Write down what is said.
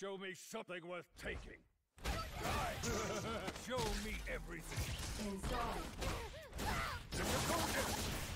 Show me something worth taking. Right. Show me everything. Inside. Difficulty.